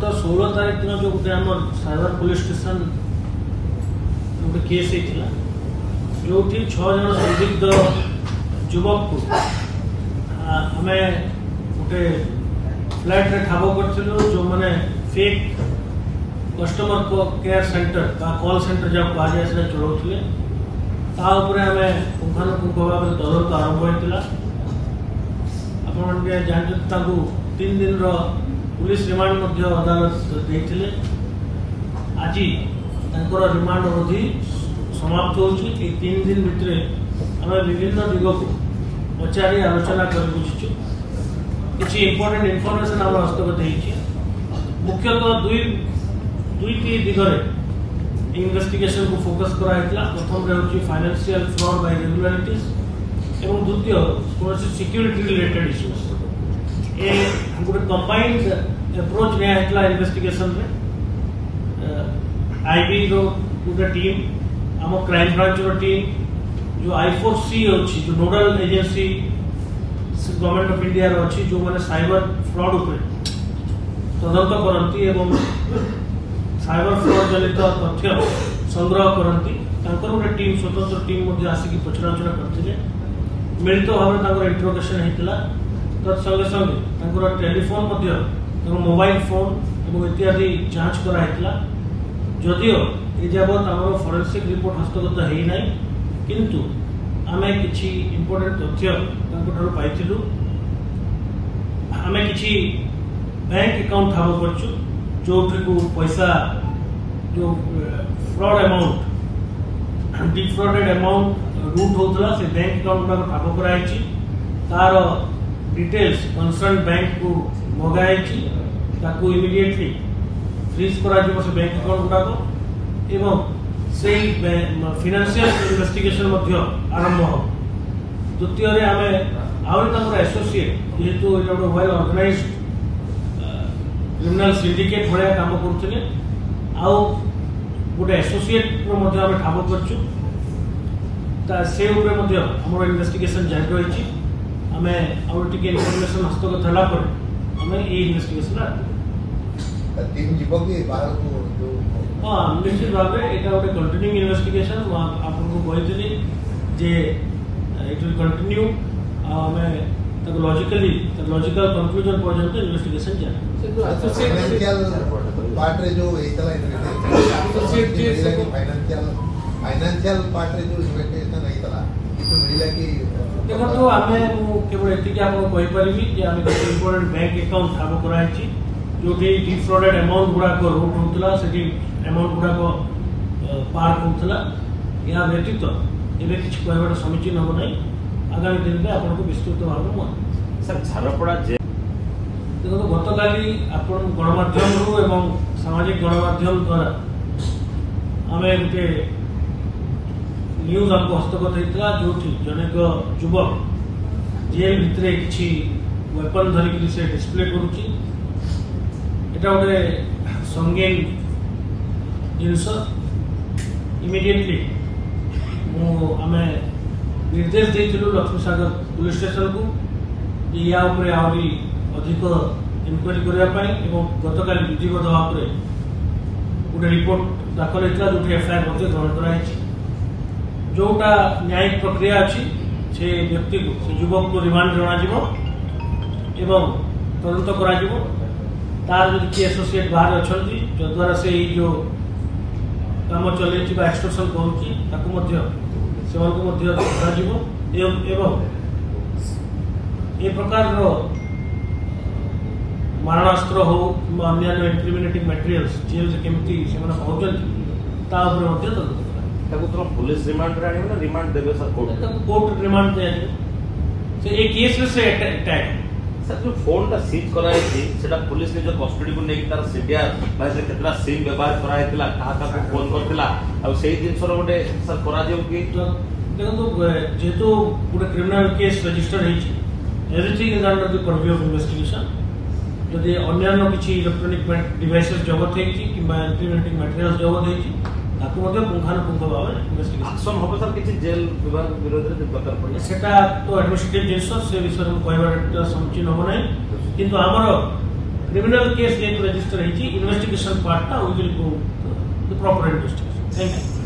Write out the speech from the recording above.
गत 16 तारीख दिन जो गोटे आम साइबर पुलिस स्टेशन गोटे केस होता जो 6 जन संदिग्ध युवक को आम गोटे फ्लैट रे ठाब करूँ जो मैंने fake customer care centre call centre जहाँ कहुए से चलाऊे ताऊपर आम पुंखानुपुंख भाव में तदंत आरंभ होता आपने जानते 3 दिन पुलिस रिमांड अदालत देते आज रिमांड अवधि समाप्त हो 3 दिन भितर आम विभिन्न दिग को पचारि आलोचना कर बुझीचु किसी इंपोर्टेंट इनफॉरमेशन आम हस्तगत मुख्यतः दुईटी दिगरे इन्वेस्टिगेशन को फोकस कराइला प्रथम रे फाइनेंशियल फ्रॉड बाय रेगुलारिटीज एवं द्वितीय कौन सिक्योरिटी रिलेटेड इश्यूज ए गोटे कंबाइंड अप्रोच निया इन्वेस्टिगेशन रे आईबी रो गोटे टीम आम क्राइम ब्रांच रो टीम जो I4C अच्छी जो nodal agency government of India रो अच्छी जो माने साइबर फ्रॉड उपर तदंत करती एवं साइबर फ्रॉड जनित तथ्य संग्रह करती गोटे टीम स्वतंत्र टीम आसिक पचराउचरा करते मिलित भाव में इंट्रोगेशन होता तत्संगे संगे टेलीफोन मोबाइल फोन और इत्यादि जांच कराइला जदियो ये जबत आम फॉरेंसिक रिपोर्ट हस्तगत होना किंतु आम कि इंपोर्टेंट तथ्य पाइलु आम कि बैंक अकाउंट ठाब कर जो पैसा जो fraud amount defrauded amount route होता से बैंक अकाउंट गुड़ा ठाब कराई तार डिटेल्स कंसर्न बैंक को मगाई इमिडिएटली फ्रीज कर बैंक अकाउंट गुड़ाक एवं से फाइनेंशियल इन्वेस्टिगेशन आरंभ हो द्वितीय आम एसोसिएट जेहेतु ये गोटे वेल ऑर्गेनाइज्ड क्रिमिनल सिंडिकेट भाया काम करते गोटे एसोसिएट ठाब कर इन्वेस्टिगेशन जारी रही आम आगे इनफॉरमेशन हस्तगत है आम ये इन्वेस्टिगेशन हाँ निश्चित भाव यहाँ गोटे कंटिन्यूइंग इन्वेस्टिगेशन आपको कही जे इट विल कंटिन्यू आम लॉजिकल कंक्लूजन पर्यंत इन्वेस्टिगेशन जारी देखो आम केवल एति आपको इंपोर्टेंट बैंक अकाउंट ठाब कराई जो डिफ्रॉडेड अमाउंट गुड़ाक रूट होता से अमाउंट गुड़ाक पार्क होता या व्यतीत एवं किसी कहवा समीचीन हम ना आगामी दिन में आपको विस्तृत भाव में सर झारपड़ा देखो गत काली गणमाध्यम एवं सामाजिक गणमाध्यम द्वारा आम गोटे न्यूज आमको हस्तगत होता जो जनेक युवक जेल भितर किसी वेपन धरिक से डिस्प्ले करुच्ची गोटे संगीन जिनस इमिडिएटली आम निर्देश देलु लक्ष्मीसागर पुलिस स्टेशन को या आहरी अधिक इनक्वारी करने गत काली विधिवत भाव में गोटे रिपोर्ट दाखल होता जो एफआईआर ग्रहण कराई जोटा न्यायिक प्रक्रिया अच्छी से व्यक्ति को से युवक को रिमांड एवं तदंत कर तार जो किए एसोसिएट बाहर अच्छा जद्वारा से जो काम चल एक्सटोर्शन एवं ये प्रकार मारणास्त्र हो अन्य इंक्रिमिनेटिंग मटेरियल्स जेल से केमती से पाऊँ पुलिस रिमांड रे रिमांड देबे सर कोर्ट रिमांड दे से एक केस में से अटैक सर जो फोन टा सीज कराई थी सेटा पुलिस ने जो कस्टडी को नेकी तार सीडीआर बाय से केतरा सिम व्यवहार कराइतला कहा का फोन करथिला आ सेही दिन सर गोटे सर करा जेउ कि देखो जेतो पूरा क्रिमिनल केस रजिस्टर है everything is under the purview of investigation यदि अन्य किसी इलेक्ट्रॉनिक डिवाइसेस जबत है कि इंक्रिमिनेटिंग मटेरियल्स जबत है पुंखानुपुंख भाव एक्शन हम सर किसी जेल विभाग विरोध में दरकार पड़े सेटा तो एडमिनिस्ट्रेटिव जिनस से विषय में कहबार समीचीन हम ना किंतु आमर क्रिमिनल केस एक रजिस्टर है investigation part we will go the proper investigation. Thank you.